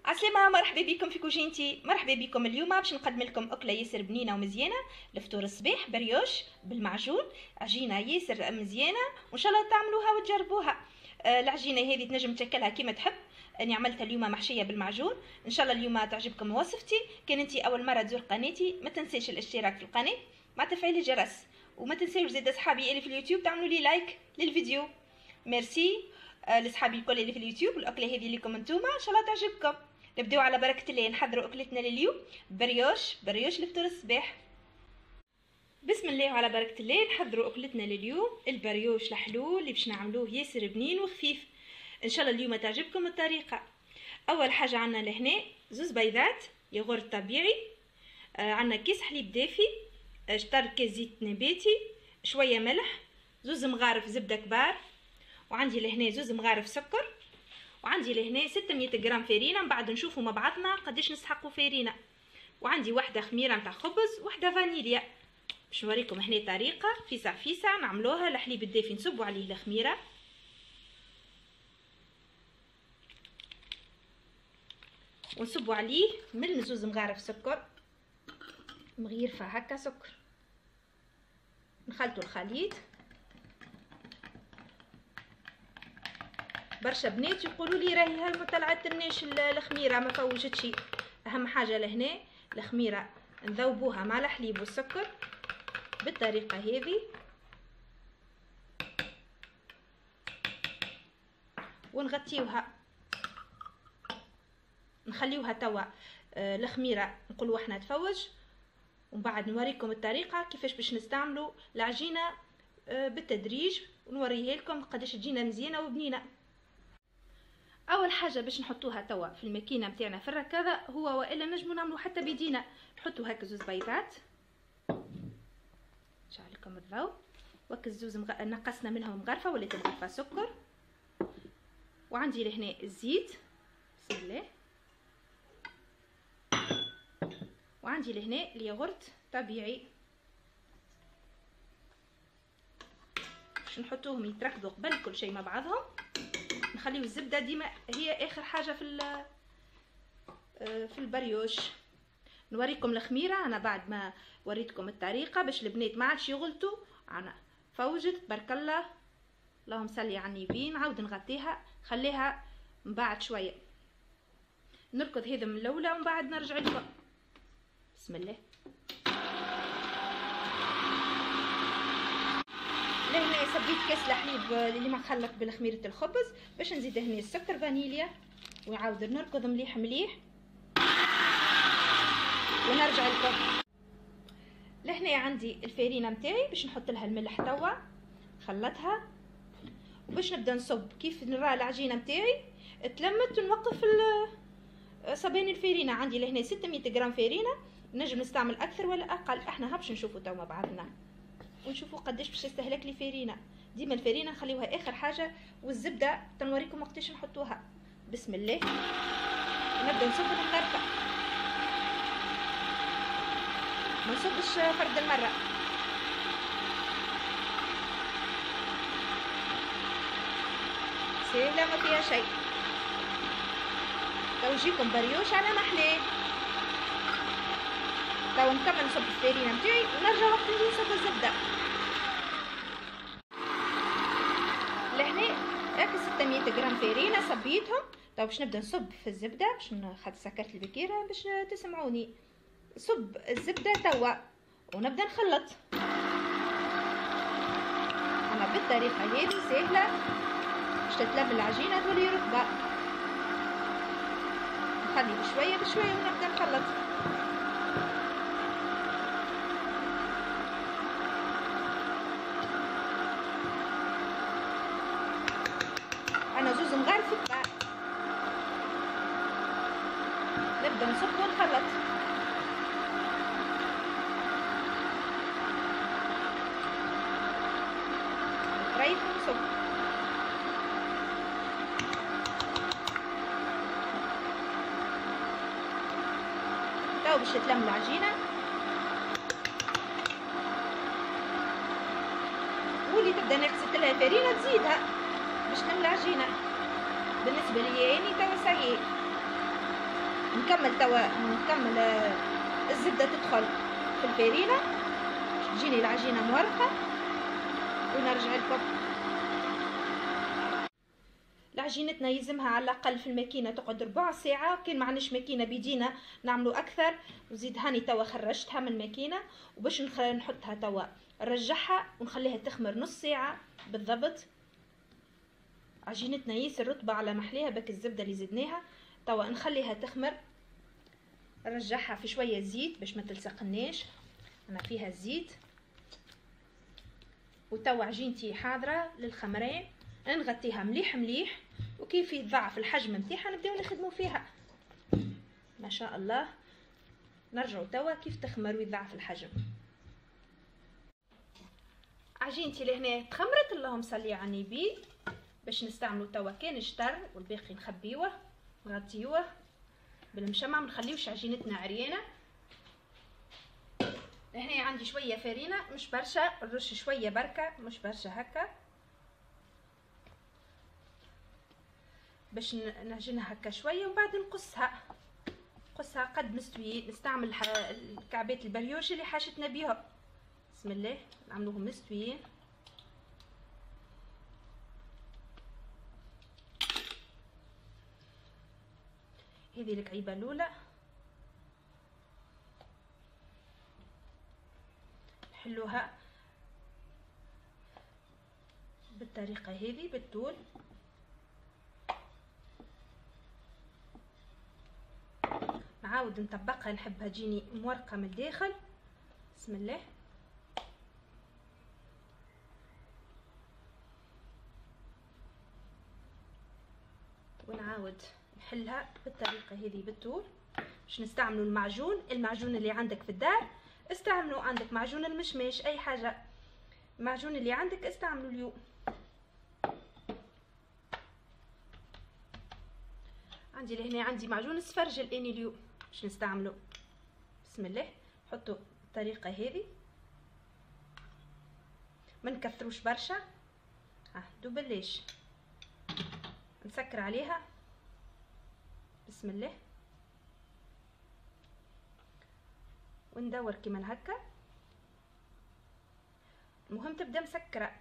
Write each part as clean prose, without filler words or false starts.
عسلامة، مرحبا بكم في كوجينتي. مرحبا بكم. اليوم باش نقدم لكم اكله ياسر بنينه ومزيانه لفطور الصباح، بريوش بالمعجون. عجينه ياسر مزيانه وان شاء الله تعملوها وتجربوها. العجينه هذه تنجم تشكلها كيما تحب. اني عملتها اليوم محشيه بالمعجون. ان شاء الله اليوم تعجبكم وصفتي. كان انتي اول مره تزور قناتي ما تنسيش الاشتراك في القناه مع تفعيل الجرس، وما تنسيوش زيد اصحابي اللي في اليوتيوب تعملوا لي لايك للفيديو. ميرسي لاصحابي الكل اللي في اليوتيوب. الاكله هذه لكم انتوما ان شاء الله تعجبكم. نبداو على بركه الله نحضروا اكلتنا لليوم، بريوش لفطور الصباح. بسم الله وعلى بركه الله. نحضروا اكلتنا لليوم، البريوش الحلو اللي باش نعملوه ياسر بنين وخفيف. ان شاء الله اليوم تعجبكم الطريقه. اول حاجه عندنا لهنا زوز بيضات ياغورت طبيعي، عندنا كيس حليب دافي، شطر كاس زيت نباتي، شويه ملح، زوز مغارف زبده كبار، وعندي لهنا زوز مغارف سكر، وعندي لهنا 600 غرام فارينه. من بعد نشوفوا مع بعضنا قداش نسحقوا فارينه. وعندي واحده خميره نتاع خبز، واحده فانيليا. باش نوريكم هنا طريقه فيسع نعملوها. الحليب الدافي نصبوا عليه الخميره، ونصبوا عليه من زوز مغارف سكر مغيرفه هكا سكر. نخلطوا الخليط. برشا بنات يقولوا لي راهي هاي ما طلعتلناش الخميره ما فوجتش. اهم حاجه لهنا الخميره نذوبوها مع الحليب والسكر بالطريقه هذه، ونغطيوها نخليوها توا الخميره نقولوا احنا تفوج. ومن بعد نوريكم الطريقه كيفاش باش نستعملوا العجينه بالتدريج، ونوريها لكم قداش تجينا مزيانه وبنينه. اول حاجه باش نحطوها توا في الماكينه نتاعنا في الركاده هو، والا نجمو نعملو حتى بيدينا. نحطو هكا زوز بيضات، نشعل لكم الضوء، وهكا الزوز نقصنا منهم مغرفه ولات مغرفه سكر. وعندي لهنا الزيت، بسم الله. وعندي لهنا الياغورت طبيعي، باش نحطوهم يتركبوا قبل كل شيء مع بعضهم. نخليو الزبده ديما هي اخر حاجه في البريوش. نوريكم الخميره انا بعد ما وريتكم الطريقه باش البنات ما عادش يغلطوا. انا فوجت تبارك الله، اللهم صلي على النبي. نعاود نغطيها خليها من بعد شويه. نركض هذا من الاولى ومن بعد نرجع لكم. بسم الله. لهنا صبيت كاس الحليب اللي مخلط بالخميره الخبز، باش نزيد هنا السكر فانيليا، ونعاود نركض مليح ونرجع لكم. لهنا عندي الفارينه نتاعي باش نحط لها الملح توا نخلطها، وباش نبدا نصب كيف نرى العجينه نتاعي تلمت ونوقف صبين الفارينه. عندي لهنا 600 غرام فارينه، نجم نستعمل اكثر ولا اقل، احنا باش نشوفوا توا مع بعضنا ونشوفوا قداش باش تستهلك لي فارينه. ديما الفارينه نخليوها اخر حاجه، والزبده تنوريكم وقتاش نحطوها. بسم الله. نبدا نصب المغرفه، ما نصبش فرد المره. سهله ما فيها شيء. تو يجيكم بريوش على محلاه. تو نكمل نصب الفارينه نتاعي ونرجع وقت نجي نصب الزبده. لهنا هاك 600 غرام فارينه صبيتهم. تو باش نبدا نصب في الزبده، باش نخد سكرت البكيره باش تسمعوني. صب الزبده توا ونبدا نخلط. انا بالطريقه هذه سهله باش تتلم العجينه تولي رطبه. نخلي بشويه ونبدا نخلط. انا زوز مغارف كبار. نبدا نصب ونخلط. ريت ونصب. تو باش تلم العجينه، واللي تبدا نغسل لها فارينه تزيدها باش تملى العجينه. بالنسبه لي يعني توا صحيح. نكمل الزبده تدخل في الفرينه، تجيني العجينه مورقه، ونرجع لكم. العجينتنا يلزمها على الاقل في الماكينه تقعد ربع ساعه، كان ما عندناش ماكينه بيدينا نعملوا اكثر. وزيد هاني توا خرجتها من الماكينه، وباش نحطها توا نرجعها ونخليها تخمر نص ساعه بالضبط. عجينتنا ياسر رطبه على محليها، بك الزبده اللي زدناها توا نخليها تخمر. نرجعها في شويه زيت باش ما تلصقناش، انا فيها الزيت. وتوا عجينتي حاضره للخمران، نغطيها مليح مليح، وكيف يتضاعف الحجم نتاعها نبداو نخدموا فيها. ما شاء الله. نرجعوا توا كيف تخمر ويتضاعف الحجم. عجينتي لهنا تخمرت، اللهم صلي على النبي. باش نستعملوا توا كان شطر، والباقي نخبيوه نغطيوه بالمشمع، ما نخليوش عجينتنا عريانه. هنا عندي شويه فرينه مش برشا، نرش شويه بركه مش برشا هكا، باش نعجنها هكا شويه، ومن بعد نقصها قد مستوي. نستعمل كعبات البريوش اللي حاشتنا بيهم. بسم الله، نعملوهم مستويين. هذه الكعيبه الاولى نحلوها بالطريقه هذه بالطول. نعاود نطبقها، نحبها تجيني مورقه من الداخل. بسم الله. ونعاود نحلها بالطريقه هذه بالطول. باش نستعملوا المعجون اللي عندك في الدار استعملوا، عندك معجون المشماش اي حاجه، المعجون اللي عندك استعملوا اليوم. عندي لهنا عندي معجون السفرجل اني اليوم باش نستعمله. بسم الله. حطوا الطريقه هذه، ما نكثروش برشا، دوبلاش نسكر عليها. بسم الله. وندور كيما هكا، المهم تبدا مسكره.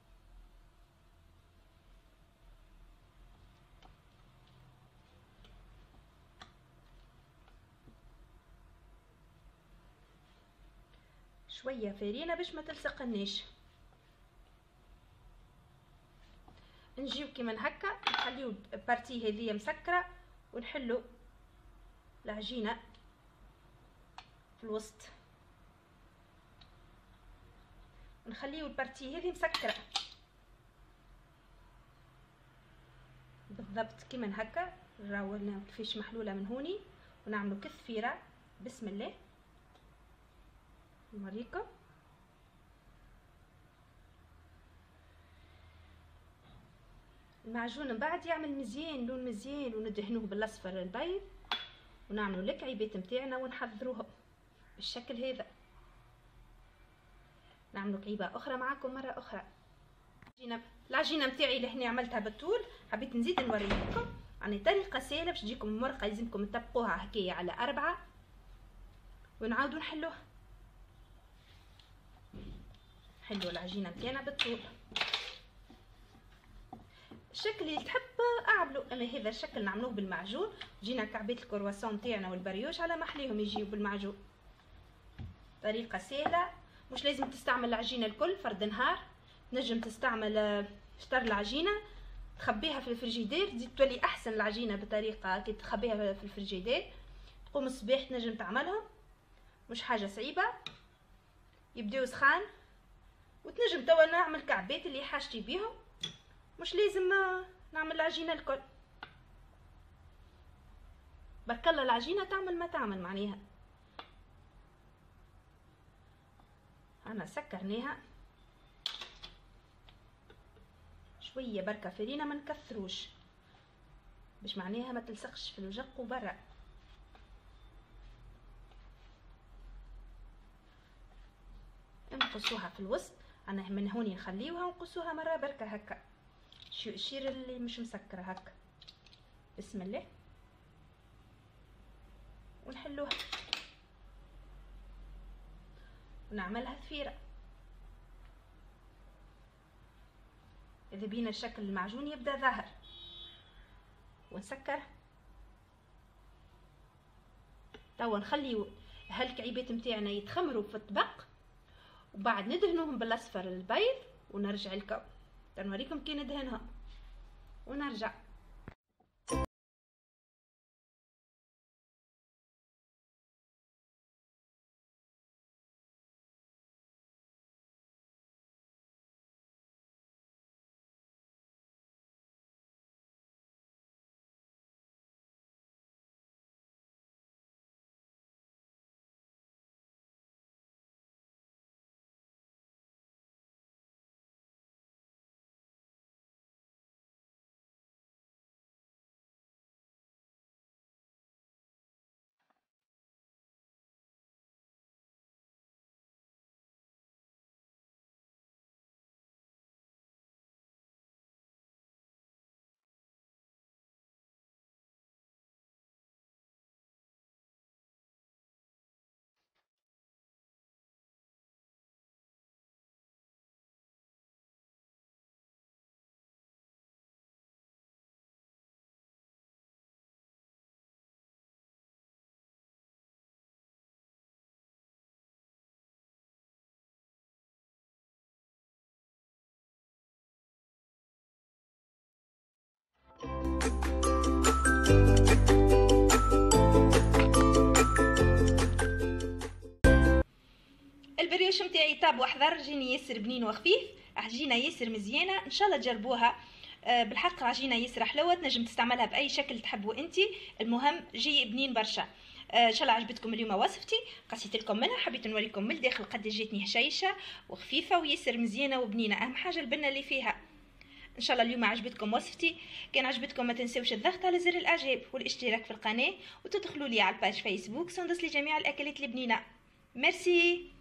شويه فرينه باش ما تلصقناش. نجيو كيما هكا، نخليو البارتي هذه مسكره، ونحلو العجينه في الوسط، نخليو البارتي هذه مسكره بالضبط كيما هكا. راولنا كيفاش محلوله من هوني، ونعملو كثفيره. بسم الله نوريكم. المعجون من بعد يعمل مزيان، لون مزيان، وندهنوه بالاصفر البيض، ونعملوا الكعيبات نتاعنا ونحضروها بالشكل هذا. نعملوا كعيبه اخرى معاكم مره اخرى. العجينه نتاعي لهنا عملتها بالطول، حبيت نزيد نوريها لكم. يعني طريقه سهله باش تجيكم مرقه، يلزمكم تطبقوها هكايا على 4 ونعاودوا نحلوها. نحلوا العجينه نتاعنا بالطول، الشكل اللي تحب اعملوا. انا هذا الشكل نعملوه بالمعجون، جينا كعبات الكرواسون نتاعنا والبريوش على محليهم يجيو بالمعجون. طريقه سهله، مش لازم تستعمل العجينه الكل فرد نهار، تنجم تستعمل شطر العجينه تخبيها في الفريجيدير، تزيد تولي احسن العجينه بطريقه كي تخبيها في الفريجيدير. تقوم الصباح تنجم تعملهم، مش حاجه صعيبه، يبداو سخان. وتنجم توا نعمل كعبات اللي حاجتي بيهم، مش لازم نعمل العجينه الكل. برك الله العجينه تعمل ما تعمل معناها. انا سكرناها شويه بركه فرينه، ما نكثروش باش معناها ما تلصقش في الوجق وبرا. نقصوها في الوسط، انا من هوني نخليوها ونقصوها مره بركه هكا، شير اللي مش مسكره هكا. بسم الله. نحلوها ونعملها ثفيره. اذا بينا شكل المعجون يبدا ظاهر ونسكر. توا نخليو هالكعيبات نتاعنا يتخمروا في الطبق، وبعد ندهنوهم بالاصفر البيض ونرجع لكم تنوريكم كي ندهنهم ونرجع. البريوش متاعي طاب واحضر، جيني ياسر بنين وخفيف، عجينه ياسر مزيانه، ان شاء الله تجربوها. بالحق عجينه ياسر حلوه، تنجم تستعملها باي شكل تحبوا انتي، المهم جي بنين برشا. ان شاء الله عجبتكم اليوم وصفتي، قصيت لكم منها، حبيت نوريكم من الداخل قد جاتني هشيشه وخفيفه وياسر مزيانه وبنينه، اهم حاجه البنه اللي فيها. ان شاء الله اليوم عجبتكم وصفتي، كان عجبتكم ما تنسوش الضغط على زر الاعجاب والاشتراك في القناه، وتدخلوا لي على الباج فيسبوك سندس لجميع الاكلات البنينه. ميرسي.